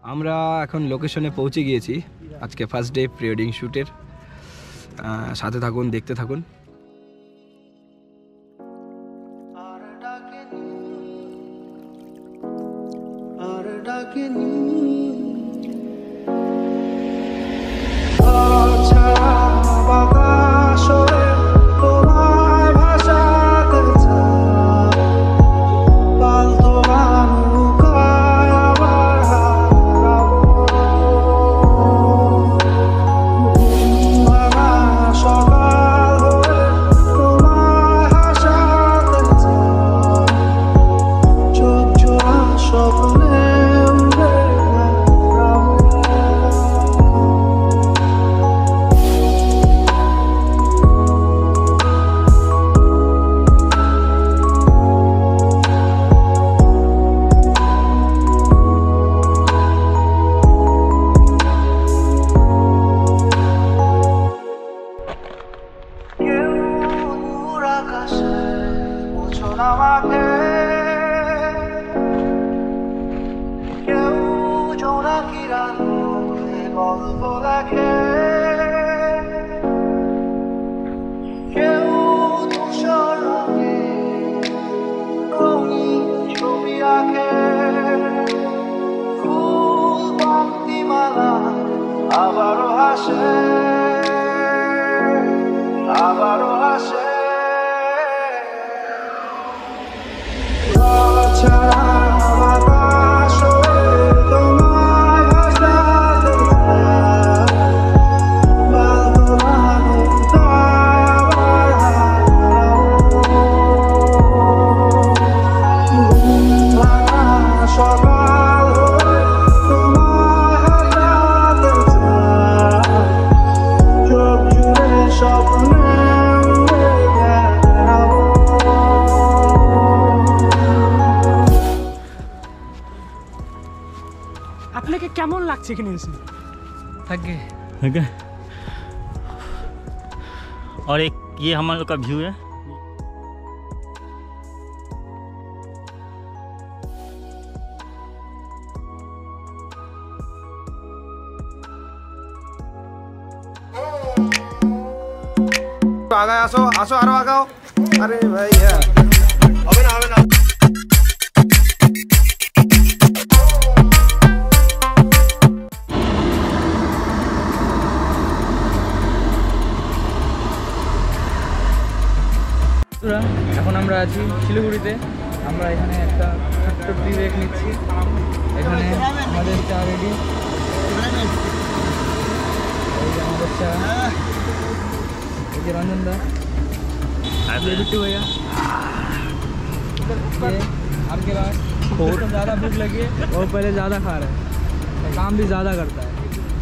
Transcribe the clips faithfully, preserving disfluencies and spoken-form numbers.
আমরা এখন লোকেশনে পৌঁছে গিয়েছি। আজকে ফার্স্ট ডে প্রি ওয়েডিং শ্যুটের। সাথে থাকুন, দেখতে থাকুন। আপনাকে কেমন লাগছে এখানে এসে? थके थके और एक ये हम लोग का व्यू है। आगे आसो आसो आरो आगाओ। अरे भाई है अबे ना अबे ना এখন আমরা আছি শিলিগুড়িতে। আমরা এখানে একটা ছোট্ট ট্রি ব্রেক নিচ্ছি। এখানে আমাদের চা রেডি, এই যে আমাদের চা, এই যে रंजन दा, ये बिट्टू भैया, ये आपके पास बहुत ज़्यादा भूख लगी है और पहले ज़्यादा खा रहे हैं, काम भी ज़्यादा करता है।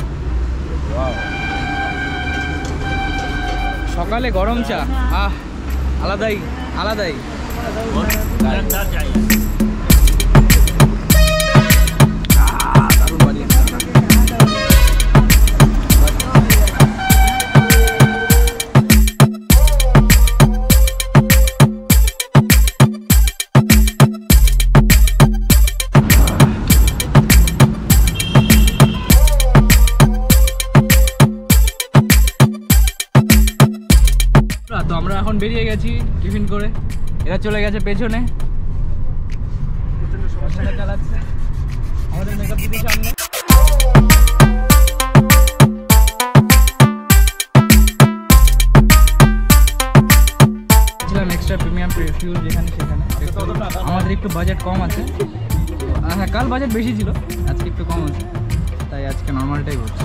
সকালে গরম চা, আহ আলাদাই আলাদাই। তো আমরা এখন বেরিয়ে গেছি টিফিন করে। এরা চলে গেছে পেছনে, চালাচ্ছে আমাদের মেকআপ দিদি সামনে। ছিলাম এক্সট্রা প্রিমিয়াম ফিউল যেখানে সেখানে। আমাদের একটু বাজেট কম আছে। হ্যাঁ, কাল বাজেট বেশি ছিল, আজকে একটু কম আছে, তাই আজকে নর্মালটাই করছি।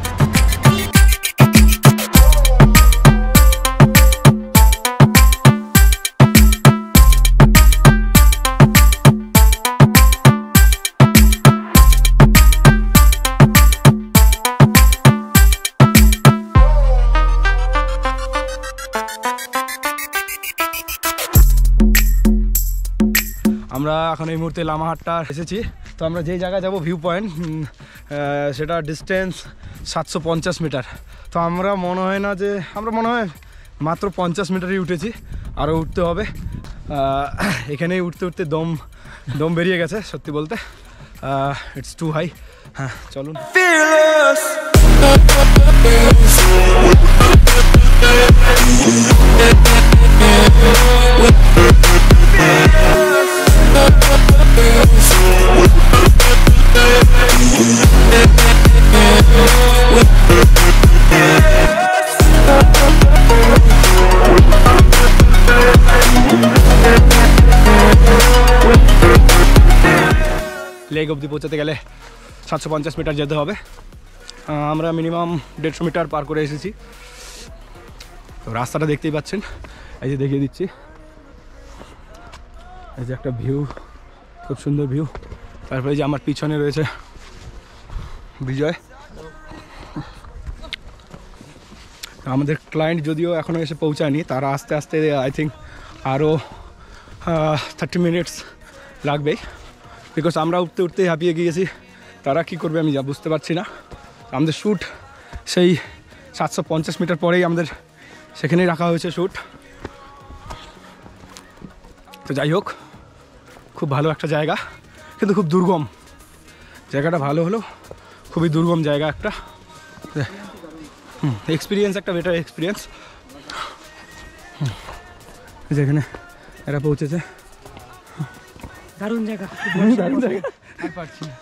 আমরা এখন এই মুহূর্তে লামাহাট্টা এসেছি। তো আমরা যেই জায়গায় যাব ভিউ পয়েন্ট, সেটা ডিস্টেন্স সাতশো পঞ্চাশ মিটার। তো আমরা মনে হয় না যে আমরা মনে হয় মাত্র পঞ্চাশ মিটারই উঠেছি, আরও উঠতে হবে। এখানেই উঠতে উঠতে দম দম বেরিয়ে গেছে সত্যি বলতে। It's too high. হ্যাঁ চলুন। লেক অবধি পৌঁছাতে গেলে সাতশো পঞ্চাশ মিটার যেতে হবে। আমরা মিনিমাম দেড়শো মিটার পার করে এসেছি। তো রাস্তাটা দেখতেই পাচ্ছেন, এই যে দেখিয়ে দিচ্ছি, এই যে একটা ভিউ, খুব সুন্দর ভিউ। তারপরে যে আমার পিছনে রয়েছে বিজয়। আমাদের ক্লায়েন্ট যদিও এখনও এসে পৌঁছায়নি, তারা আস্তে আস্তে আই থিঙ্ক আরও থার্টি মিনিটস লাগবেই, বিকজ আমরা উঠতে উঠতে হাঁপিয়ে গিয়েছি। তারা কী করবে আমি যা বুঝতে পারছি না। আমাদের শ্যুট সেই সাতশো পঞ্চাশ মিটার পরেই আমাদের সেখানেই রাখা হয়েছে শ্যুট। তো যাই হোক, খুব ভালো একটা জায়গা, কিন্তু খুব দুর্গম। জায়গাটা ভালো হলেও খুবই দুর্গম জায়গা একটা। হুম এক্সপিরিয়েন্স, একটা বেটার এক্সপিরিয়েন্স। যেখানে এরা পৌঁছেছে, দারুণ জায়গা, দারুণ জায়গা, আর পারছি না।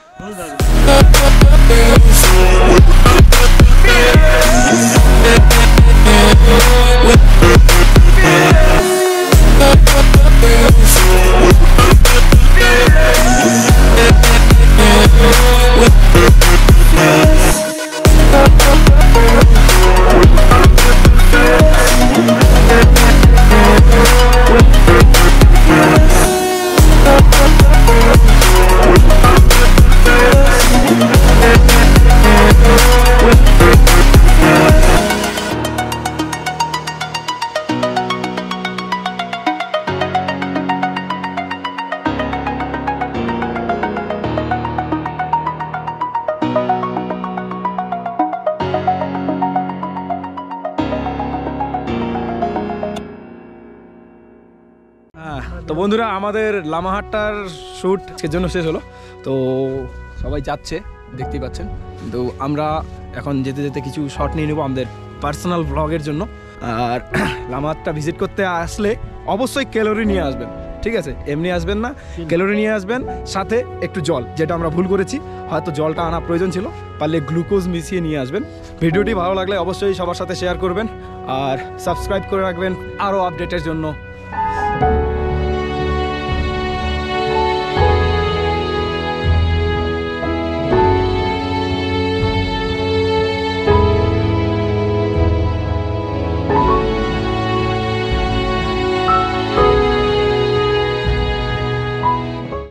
তো বন্ধুরা, আমাদের লামাহাট্টার শ্যুট আজকের জন্য শেষ হলো। তো সবাই যাচ্ছে, দেখতেই পাচ্ছেন। তো আমরা এখন যেতে যেতে কিছু শট নিয়ে নেবো আমাদের পার্সোনাল ব্লগের জন্য। আর লামাহাট্টা ভিজিট করতে আসলে অবশ্যই ক্যালোরি নিয়ে আসবেন, ঠিক আছে? এমনি আসবেন না, ক্যালোরি নিয়ে আসবেন, সাথে একটু জল, যেটা আমরা ভুল করেছি। হয়তো জলটা আনা প্রয়োজন ছিল, পারলে গ্লুকোজ মিশিয়ে নিয়ে আসবেন। ভিডিওটি ভালো লাগলে অবশ্যই সবার সাথে শেয়ার করবেন আর সাবস্ক্রাইব করে রাখবেন আরও আপডেটের জন্য।